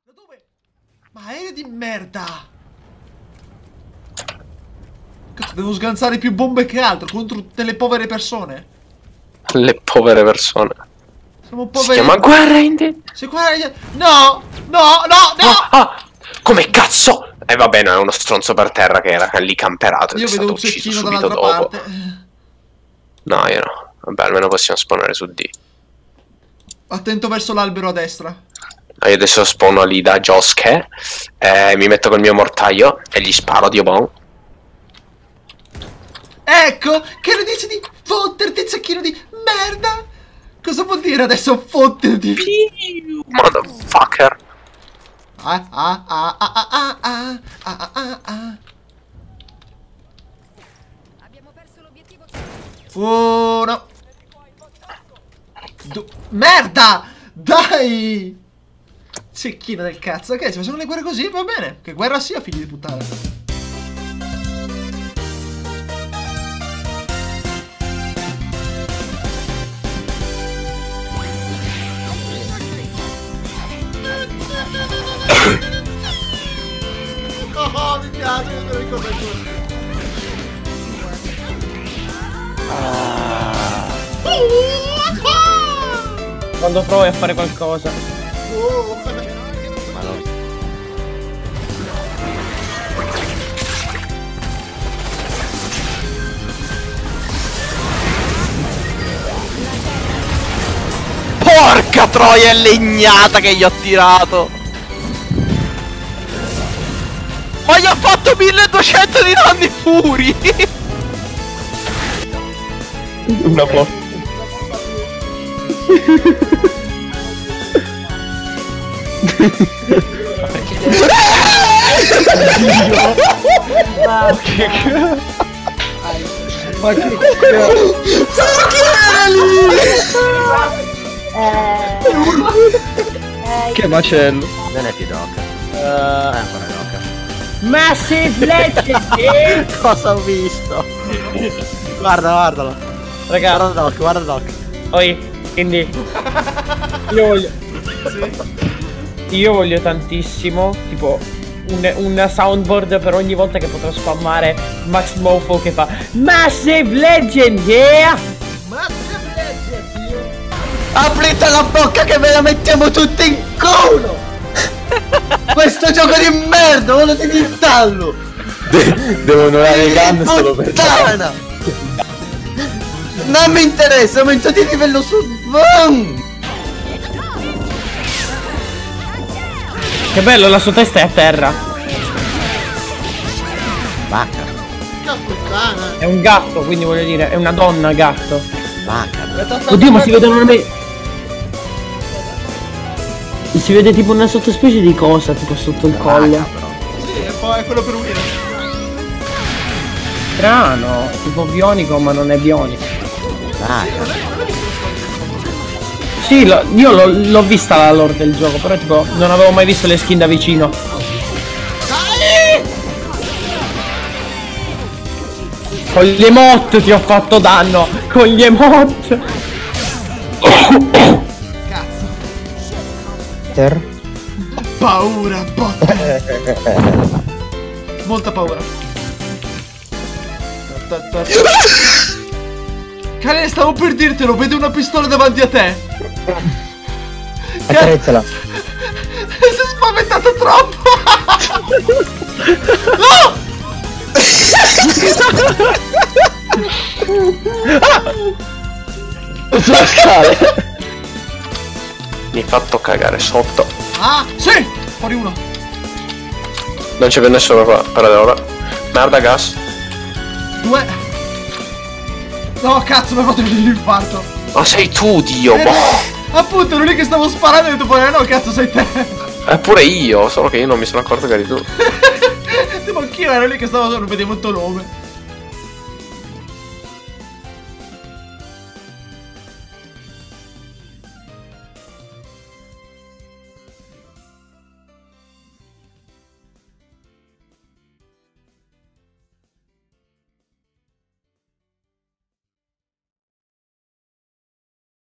Da dove? Ma aereo di merda! Cazzo, devo sganciare più bombe che altro contro tutte le povere persone. Le povere persone. Siamo poveri. Si chiama guerra in No! No! Come cazzo? Va bene, è uno stronzo per terra che era lì camperato. Io È vedo stato un ucciso cecchino subito dall'altra dopo. parte. No, io no. Vabbè, almeno possiamo spawnare su D. Attento verso l'albero a destra. Io adesso spawno lì da Josuke. Mi metto col mio mortaio e gli sparo, Dio bon. Ecco! Che ne dici di fotterti, cecchino di merda? Cosa vuol dire adesso fotterti? Motherfucker. Abbiamo perso l'obiettivo. Uno. Merda! Dai! Cecchino del cazzo. Ok, ci facciamo le guerre così, va bene. Che guerra sia, figli di puttana. Oh, mi piace, non me lo ricordo ancora. Quando provi a fare qualcosa. Ma no. Porca troia, è legnata che gli ho tirato. Ma gli ho fatto 1200 di danni puri. Una porta. Ma che Che macello. Non è più Doc. È ancora Doc. Massive Legend! Cosa ho visto? Guardalo. Raga, Guarda Doc. quindi io voglio tantissimo, tipo un soundboard per ogni volta che potrò spammare Max Mofo che fa Massive Legend, yeah! Massive Legend, io. Aprite la bocca che ve la mettiamo tutti in culo! Questo gioco di merda, ora ti installo! Devo onorare i gun solo per puttana! Non mi interessa, aumento di livello su... Che bello, la sua testa è a terra. Vacca, Che puttana. È un gatto, quindi voglio dire, è una donna gatto. vacca. Oddio, ma si vedono si vede tipo una sottospecie di cosa, tipo sotto il collo. Sì, e poi è quello per unire. Strano, tipo bionico ma non è bionico. Vacca. Sì, io l'ho vista la lore del gioco, però tipo non avevo mai visto le skin da vicino. Con gli emote ti ho fatto danno, con gli emote. Cazzo. Ter? Paura, botta. Molta paura. Cane, stavo per dirtelo, vedo una pistola davanti a te. Accarezzala. Si è spaventato troppo. No! Sulla scala. Mi hai fatto cagare sotto. Ah, sì! Fuori uno. Non c'è più nessuno qua, per ora. Merda, gas. 2. No, cazzo, mi ha fatto venire l'infarto. Ma sei tu, Dio, boh. Appunto, ero lì che stavo sparando e ho detto poi, no, cazzo, sei te. Pure io, solo che io non mi sono accorto che eri tu. Tipo anch'io ero lì che stavo, non vedevo il tuo nome.